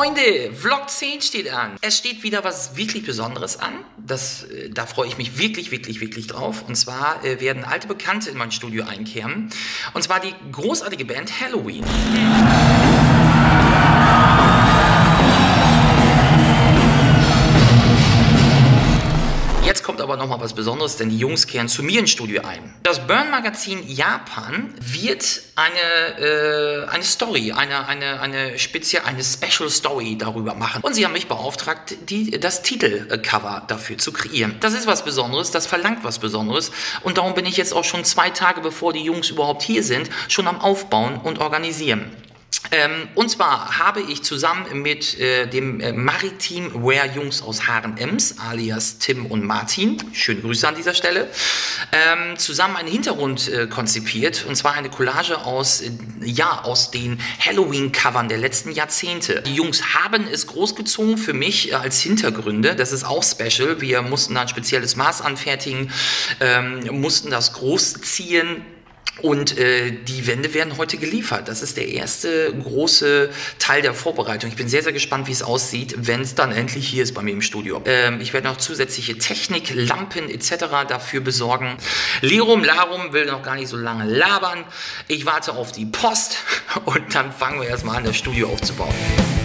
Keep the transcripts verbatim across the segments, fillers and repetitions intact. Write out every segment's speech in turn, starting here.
Freunde, Vlog zehn steht an. Es steht wieder was wirklich Besonderes an. Das, äh, da freue ich mich wirklich, wirklich, wirklich drauf. Und zwar äh, werden alte Bekannte in mein Studio einkehren. Und zwar die großartige Band Helloween. Jetzt kommt aber nochmal was Besonderes, denn die Jungs kehren zu mir ins Studio ein. Das Burn-Magazin Japan wird eine, äh, eine Story, eine, eine, eine spezielle, eine Special Story darüber machen. Und sie haben mich beauftragt, die, das Titelcover dafür zu kreieren. Das ist was Besonderes, das verlangt was Besonderes. Und darum bin ich jetzt auch schon zwei Tage, bevor die Jungs überhaupt hier sind, schon am Aufbauen und Organisieren. Ähm, und zwar habe ich zusammen mit äh, dem äh, Maritim Wear Jungs aus H und M's, alias Tim und Martin, schöne Grüße an dieser Stelle, ähm, zusammen einen Hintergrund äh, konzipiert, und zwar eine Collage aus, äh, ja, aus den Halloween-Covern der letzten Jahrzehnte. Die Jungs haben es großgezogen für mich äh, als Hintergründe, das ist auch special, wir mussten da ein spezielles Maß anfertigen, ähm, mussten das großziehen. Und äh, die Wände werden heute geliefert. Das ist der erste große Teil der Vorbereitung. Ich bin sehr, sehr gespannt, wie es aussieht, wenn es dann endlich hier ist bei mir im Studio. Ähm, ich werde noch zusätzliche Technik, Lampen et cetera dafür besorgen. Lirum Larum will noch gar nicht so lange labern. Ich warte auf die Post und dann fangen wir erstmal an, das Studio aufzubauen.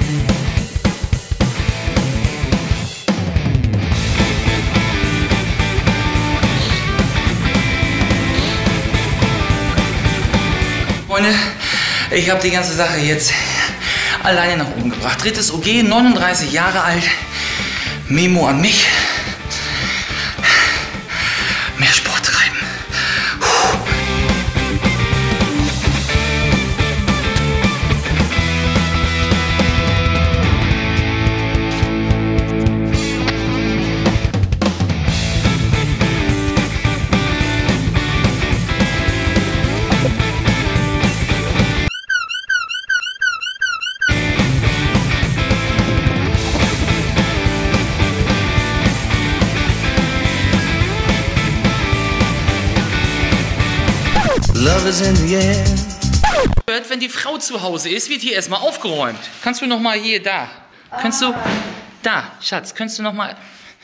Freunde, ich habe die ganze Sache jetzt alleine nach oben gebracht. Drittes O G, neununddreißig Jahre alt. Memo an mich. Mehr Sport treiben. Puh. Love is in the air. Wenn die Frau zu Hause ist, wird hier erstmal aufgeräumt. Kannst du noch mal hier, da. Kannst du, da, Schatz, kannst du noch mal.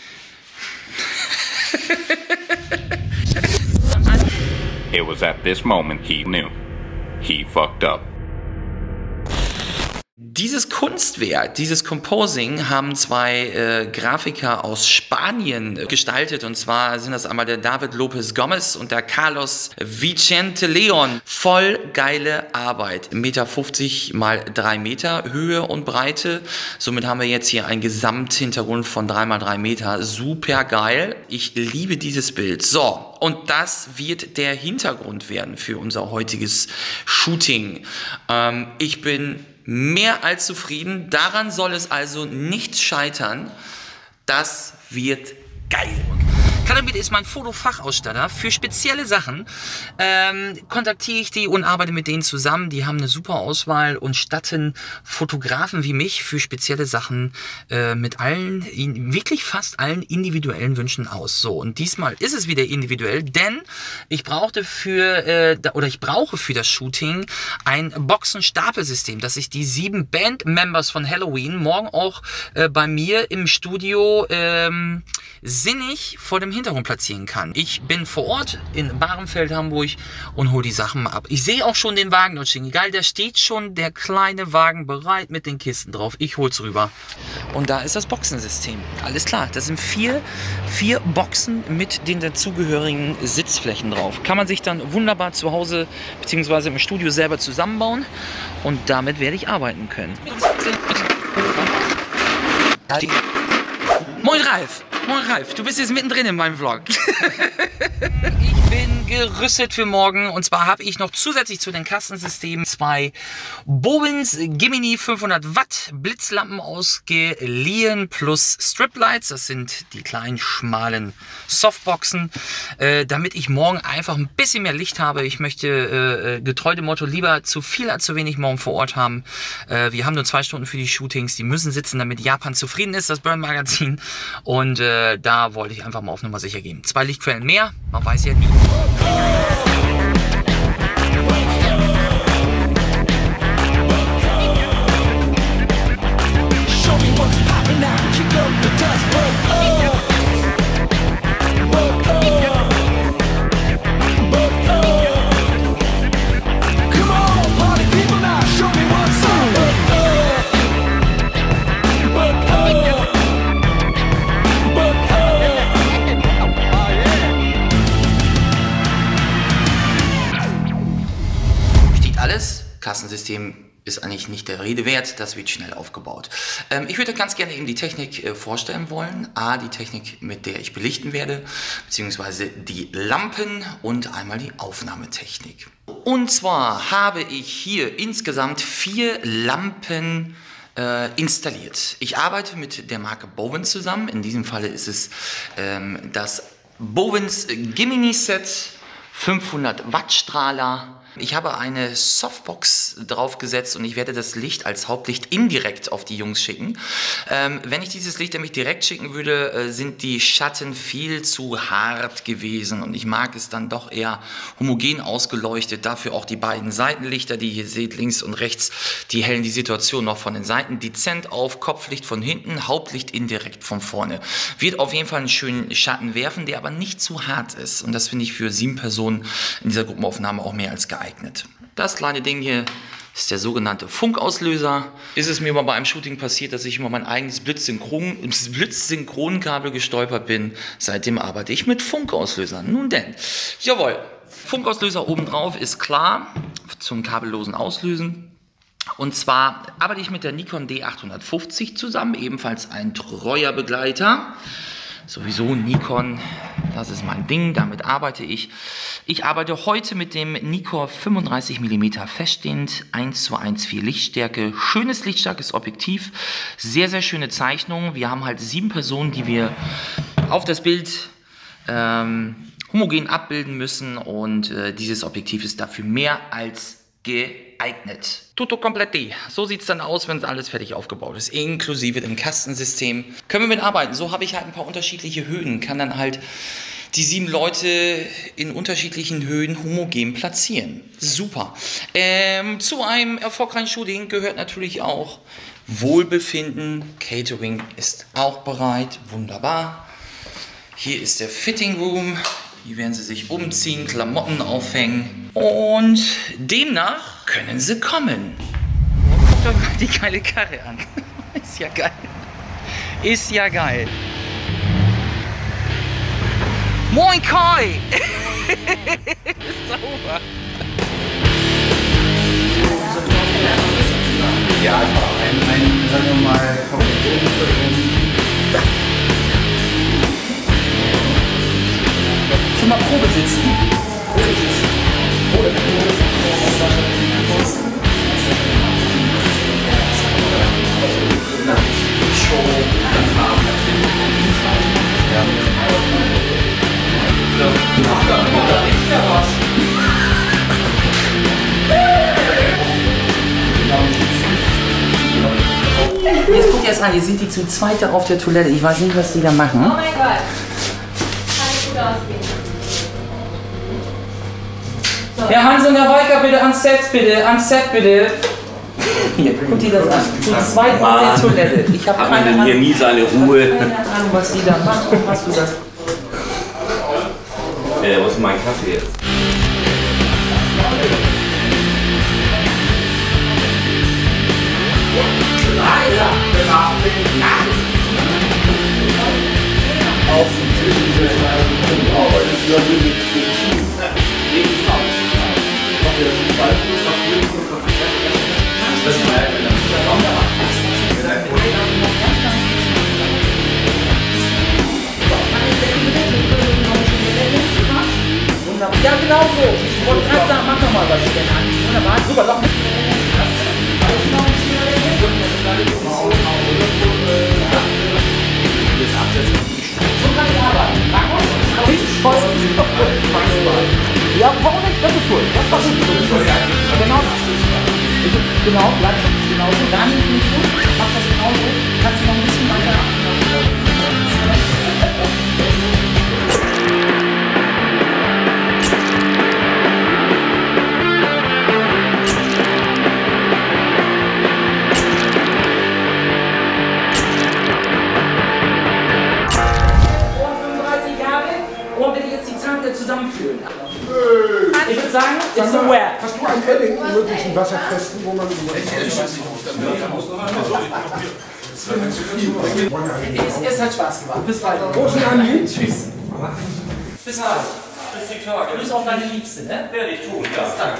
It was at this moment he knew. He fucked up. Dieses Kunstwerk, dieses Composing haben zwei äh, Grafiker aus Spanien äh, gestaltet, und zwar sind das einmal der David Lopez Gomez und der Carlos Vicente Leon. Voll geile Arbeit. eins Komma fünfzig mal drei Meter Höhe und Breite. Somit haben wir jetzt hier einen Gesamthintergrund von drei mal drei Meter. Super geil. Ich liebe dieses Bild. So, und das wird der Hintergrund werden für unser heutiges Shooting. Ähm, ich bin mehr als zufrieden. Daran soll es also nicht scheitern. Das wird geil. Calumet ist mein Fotofachausstatter. Für spezielle Sachen ähm, kontaktiere ich die und arbeite mit denen zusammen. Die haben eine super Auswahl und statten Fotografen wie mich für spezielle Sachen äh, mit allen, wirklich fast allen individuellen Wünschen aus. So, und diesmal ist es wieder individuell, denn ich brauchte für äh, oder ich brauche für das Shooting ein Boxenstapelsystem, dass ich die sieben Bandmembers von Helloween morgen auch äh, bei mir im Studio ähm, sinnig vor dem Hintergrund platzieren kann. Ich bin vor Ort in Bahrenfeld, Hamburg, und hole die Sachen mal ab. Ich sehe auch schon den Wagen dort stehen. Geil, da steht schon der kleine Wagen bereit mit den Kisten drauf. Ich hol's rüber. Und da ist das Boxensystem. Alles klar, das sind vier, vier Boxen mit den dazugehörigen Sitzflächen drauf. Kann man sich dann wunderbar zu Hause bzw. im Studio selber zusammenbauen, und damit werde ich arbeiten können. Moin Ralf! Moin Ralf, du bist jetzt mittendrin in meinem Vlog. Ich bin gerüstet für morgen, und zwar habe ich noch zusätzlich zu den Kastensystemen zwei Bowens Gemini fünfhundert Watt Blitzlampen ausgeliehen plus Striplights. Das sind die kleinen schmalen Softboxen, äh, damit ich morgen einfach ein bisschen mehr Licht habe. Ich möchte äh, getreu dem Motto lieber zu viel als zu wenig morgen vor Ort haben. Äh, wir haben nur zwei Stunden für die Shootings, die müssen sitzen, damit Japan zufrieden ist, das Burn Magazin, und äh, da wollte ich einfach mal auf Nummer sicher gehen. Zwei Lichtquellen mehr, man weiß ja nie. Kassensystem ist eigentlich nicht der Rede wert, das wird schnell aufgebaut. Ähm, ich würde ganz gerne eben die Technik äh, vorstellen wollen. A, die Technik, mit der ich belichten werde, beziehungsweise die Lampen und einmal die Aufnahmetechnik. Und zwar habe ich hier insgesamt vier Lampen äh, installiert. Ich arbeite mit der Marke Bowens zusammen. In diesem Falle ist es ähm, das Bowens Gemini Set fünfhundert Watt Strahler. Ich habe eine Softbox draufgesetzt und ich werde das Licht als Hauptlicht indirekt auf die Jungs schicken. Ähm, wenn ich dieses Licht nämlich direkt schicken würde, äh, sind die Schatten viel zu hart gewesen und ich mag es dann doch eher homogen ausgeleuchtet. Dafür auch die beiden Seitenlichter, die ihr hier seht, links und rechts, die hellen die Situation noch von den Seiten dezent auf. Kopflicht von hinten, Hauptlicht indirekt von vorne. Wird auf jeden Fall einen schönen Schatten werfen, der aber nicht zu hart ist. Und das finde ich für sieben Personen in dieser Gruppenaufnahme auch mehr als geeignet. Das kleine Ding hier ist der sogenannte Funkauslöser. Ist es mir mal bei einem Shooting passiert, dass ich über mein eigenes Blitzsynchron, Blitzsynchronkabel gestolpert bin. Seitdem arbeite ich mit Funkauslösern. Nun denn, jawohl, Funkauslöser obendrauf ist klar zum kabellosen Auslösen. Und zwar arbeite ich mit der Nikon D achthundertfünfzig zusammen, ebenfalls ein treuer Begleiter. Sowieso Nikon, das ist mein Ding, damit arbeite ich. Ich arbeite heute mit dem Nikkor fünfunddreißig Millimeter feststehend, eins zu eins vier Lichtstärke, schönes lichtstarkes Objektiv, sehr, sehr schöne Zeichnung. Wir haben halt sieben Personen, die wir auf das Bild ähm, homogen abbilden müssen und äh, dieses Objektiv ist dafür mehr als geeignet. Tutto completti. So sieht es dann aus, wenn alles fertig aufgebaut ist, inklusive dem Kastensystem. Können wir mitarbeiten. So habe ich halt ein paar unterschiedliche Höhen, kann dann halt die sieben Leute in unterschiedlichen Höhen homogen platzieren. Super. Ähm, zu einem erfolgreichen Shooting gehört natürlich auch Wohlbefinden. Catering ist auch bereit. Wunderbar. Hier ist der Fitting Room. Hier werden sie sich umziehen, Klamotten aufhängen und demnach können sie kommen. Guckt euch mal die geile Karre an. Ist ja geil. Ist ja geil. Moin Kai! Sauber. Ja, ein, ein, sagen wir mal, schon mal Probe sitzen. Probe sitzen. Probe sitzen. Show. Ja. Ach, da ist ja was. Jetzt guckt ihr erst an, ihr seht die zu zweit da auf der Toilette. Ich weiß nicht, was die da machen. Oh mein Gott. Kann ich gut ausgehen. Herr Hans und Herr Weicker, bitte ans Set, bitte, ans Set, bitte. Hier, guck dir das an. Zu zweit auf der Toilette. Ich habe keine Ahnung. Hier nie seine Ruhe. Keine Ahnung, was sie da macht. Hast du das? Äh, wo ist mein Kaffee jetzt? Auf ja, genau so. Ich wollte gerade sagen, mach doch mal was denn an. Wunderbar, super, doch. So kann ich arbeiten. Ja, warum nicht? Das ist cool. Das war gut. Genau. Genau, bleib genauso. Daniel finde ich gut. Mach das genauso. Kannst du noch ein bisschen weiter. aber bitte jetzt die Zahlen wieder zusammenführen. Ich würde sagen, it's a wrap. Hast du einen Edding, einen möglichen wasserfesten, wo man... Es, es hat Spaß gemacht. Bis bald. Großen Andi. Tschüss. Bis bald. Du bist auch deine Liebste, ne? Werde ich tun, ja. Danke.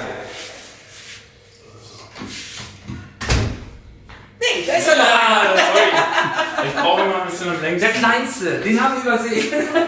Nee, da ist er noch einer. Ich brauche immer ein bisschen Lenk. Der Kleinste, den haben wir übersehen.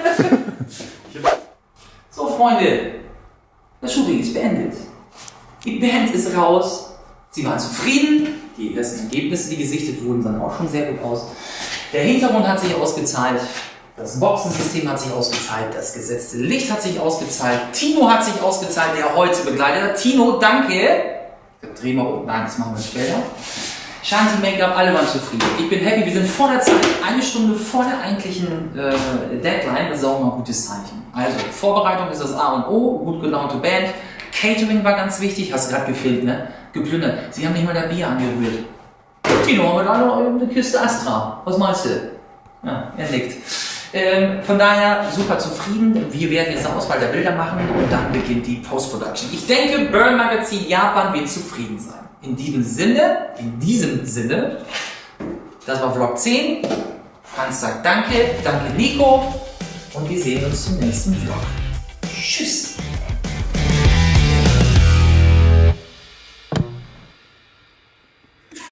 So, Freunde. Das Shooting ist beendet. Die Band ist raus. Sie waren zufrieden. Die ersten Ergebnisse, die gesichtet wurden, sahen auch schon sehr gut aus. Der Hintergrund hat sich ausgezahlt. Das Boxensystem hat sich ausgezahlt. Das gesetzte Licht hat sich ausgezahlt. Tino hat sich ausgezahlt, der heute begleitet hat. Tino, danke. Drehen wir unten. Nein, das machen wir später. Shanti Make-up, alle waren zufrieden. Ich bin happy, wir sind vor der Zeit, eine Stunde vor der eigentlichen äh, Deadline, das ist auch mal ein gutes Zeichen. Also, Vorbereitung ist das A und O, gut gelaunte Band. Catering war ganz wichtig, hast du gerade gefilmt, ne? Geplündert. Sie haben nicht mal das Bier angerührt. Tino, haben wir da noch eine Kiste Astra. Was meinst du? Ja, er nickt. Ähm, von daher super zufrieden. Wir werden jetzt eine Auswahl der Bilder machen und dann beginnt die Post-Production. Ich denke, Burn Magazine Japan wird zufrieden sein. In diesem Sinne, in diesem Sinne, das war Vlog zehn. Franz sagt Danke, danke Nico und wir sehen uns zum nächsten Vlog. Tschüss!